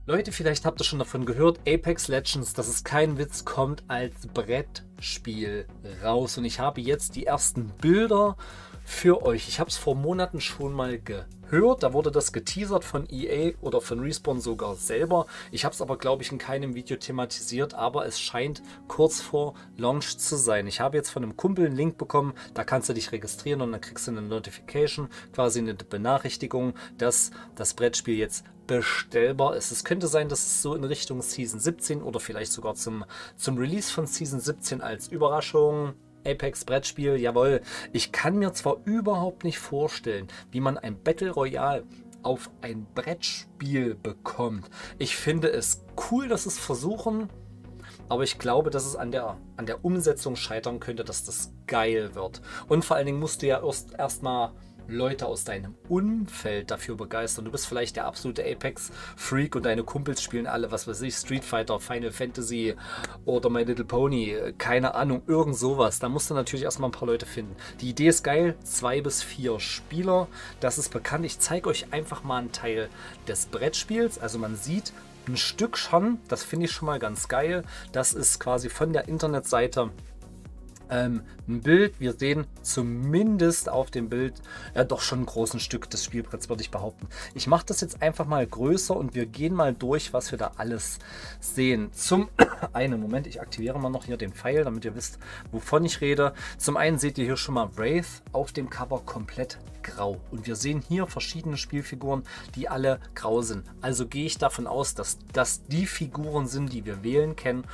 Leute, vielleicht habt ihr schon davon gehört, Apex Legends, das ist kein Witz, kommt als Brettspiel raus. Und ich habe jetzt die ersten Bilder für euch. Ich habe es vor Monaten schon mal gehört. Da wurde das geteasert von EA oder von Respawn sogar selber. Ich habe es aber, glaube ich, in keinem Video thematisiert, aber es scheint kurz vor Launch zu sein. Ich habe jetzt von einem Kumpel einen Link bekommen, da kannst du dich registrieren und dann kriegst du eine Notification, quasi eine Benachrichtigung, dass das Brettspiel jetzt bestellbar ist. Es könnte sein, dass es so in Richtung Season 17 oder vielleicht sogar zum Release von Season 17 als Überraschung. Apex Brettspiel, jawohl. Ich kann mir zwar überhaupt nicht vorstellen, wie man ein Battle Royale auf ein Brettspiel bekommt. Ich finde es cool, dass es versuchen, aber ich glaube, dass es an der Umsetzung scheitern könnte, dass das geil wird. Und vor allen Dingen musst du ja erstmal Leute aus deinem Umfeld dafür begeistern. Du bist vielleicht der absolute Apex-Freak und deine Kumpels spielen alle, was weiß ich, Street Fighter, Final Fantasy oder My Little Pony, keine Ahnung, irgend sowas. Da musst du natürlich erstmal ein paar Leute finden. Die Idee ist geil, 2 bis 4 Spieler, das ist bekannt. Ich zeige euch einfach mal einen Teil des Brettspiels. Also man sieht ein Stück schon, das finde ich schon mal ganz geil. Das ist quasi von der Internetseite ein Bild. Wir sehen zumindest auf dem Bild ja doch schon ein großes Stück des Spielbretts, würde ich behaupten. Ich mache das jetzt einfach mal größer und wir gehen mal durch, was wir da alles sehen. Zum einen, Moment, ich aktiviere mal noch hier den Pfeil, damit ihr wisst, wovon ich rede. Zum einen seht ihr hier schon mal Wraith auf dem Cover komplett grau. Und wir sehen hier verschiedene Spielfiguren, die alle grau sind. Also gehe ich davon aus, dass das die Figuren sind, die wir wählen können,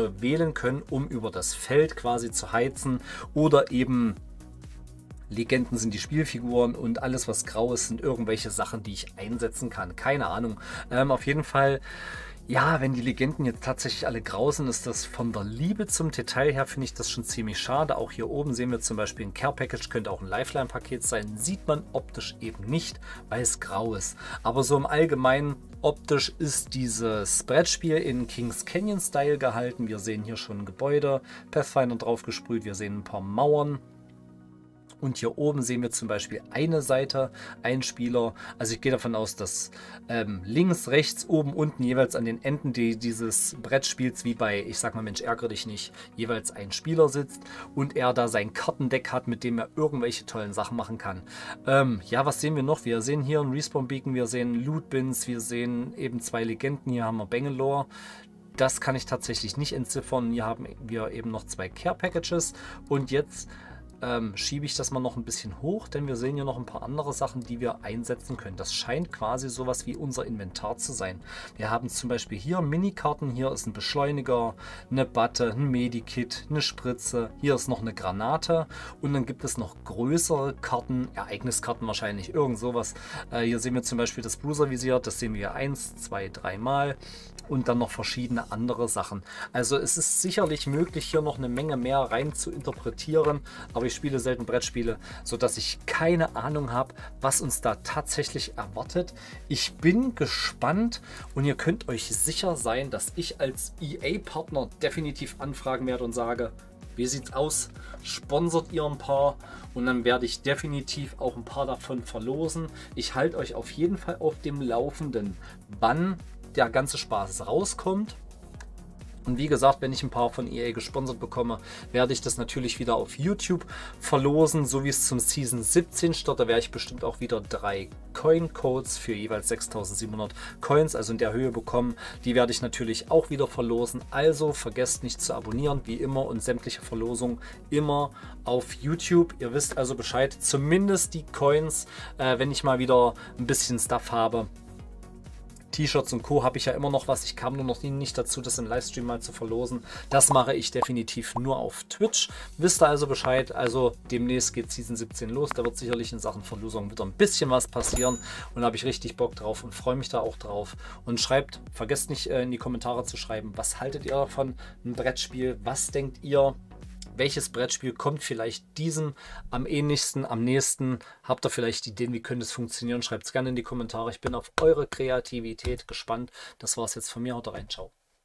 um über das Feld quasi zu heizen, oder eben Legenden sind die Spielfiguren und alles, was grau ist, sind irgendwelche Sachen, die ich einsetzen kann. Keine Ahnung. Auf jeden Fall, ja, wenn die Legenden jetzt tatsächlich alle grau sind, ist das von der Liebe zum Detail her, finde ich das schon ziemlich schade. Auch hier oben sehen wir zum Beispiel ein Care Package, könnte auch ein Lifeline-Paket sein. Sieht man optisch eben nicht, weil es grau ist. Aber so im Allgemeinen, optisch ist dieses Brettspiel in Kings Canyon-Style gehalten. Wir sehen hier schon ein Gebäude, Pathfinder drauf gesprüht, wir sehen ein paar Mauern. Und hier oben sehen wir zum Beispiel eine Seite, ein Spieler. Also ich gehe davon aus, dass links, rechts, oben, unten jeweils an den Enden dieses Brettspiels, wie bei, ich sag mal, Mensch, ärgere dich nicht, jeweils ein Spieler sitzt und er da sein Kartendeck hat, mit dem er irgendwelche tollen Sachen machen kann. Ja, was sehen wir noch? Wir sehen hier einen Respawn Beacon, wir sehen Loot Bins, wir sehen eben 2 Legenden. Hier haben wir Bangalore. Das kann ich tatsächlich nicht entziffern. Hier haben wir eben noch 2 Care Packages und jetzt schiebe ich das mal noch ein bisschen hoch, denn wir sehen hier noch ein paar andere Sachen, die wir einsetzen können. Das scheint quasi sowas wie unser Inventar zu sein. Wir haben zum Beispiel hier Minikarten, hier ist ein Beschleuniger, eine Batte, ein Medikit, eine Spritze, hier ist noch eine Granate und dann gibt es noch größere Karten, Ereigniskarten wahrscheinlich, irgend sowas. Hier sehen wir zum Beispiel das Bruiser-Visier, das sehen wir 1, 2, 3 Mal. Und dann noch verschiedene andere Sachen. Also es ist sicherlich möglich, hier noch eine Menge mehr rein zu interpretieren, aber ich spiele selten Brettspiele, sodass ich keine Ahnung habe, was uns da tatsächlich erwartet. Ich bin gespannt und ihr könnt euch sicher sein, dass ich als EA-Partner definitiv anfragen werde und sage, wie sieht's aus? Sponsert ihr ein paar? Und dann werde ich definitiv auch ein paar davon verlosen. Ich halte euch auf jeden Fall auf dem Laufenden, wann der ganze Spaß rauskommt. Und wie gesagt, wenn ich ein paar von EA gesponsert bekomme, werde ich das natürlich wieder auf YouTube verlosen, so wie es zum Season 17 statt. Da werde ich bestimmt auch wieder 3 Coin-Codes für jeweils 6700 Coins, also in der Höhe bekommen. Die werde ich natürlich auch wieder verlosen. Also vergesst nicht zu abonnieren, wie immer, und sämtliche Verlosungen immer auf YouTube. Ihr wisst also Bescheid, zumindest die Coins, wenn ich mal wieder ein bisschen Stuff habe. T-Shirts und Co. habe ich ja immer noch was. Ich kam nur noch nicht dazu, das im Livestream mal zu verlosen. Das mache ich definitiv nur auf Twitch. Wisst ihr also Bescheid. Also demnächst geht Season 17 los. Da wird sicherlich in Sachen Verlosung wieder ein bisschen was passieren. Und da habe ich richtig Bock drauf und freue mich da auch drauf. Und schreibt, vergesst nicht in die Kommentare zu schreiben, was haltet ihr davon? Ein Brettspiel, was denkt ihr? Welches Brettspiel kommt vielleicht diesem am ähnlichsten, am nächsten? Habt ihr vielleicht Ideen, wie könnte es funktionieren? Schreibt es gerne in die Kommentare. Ich bin auf eure Kreativität gespannt. Das war es jetzt von mir. Haut rein, ciao.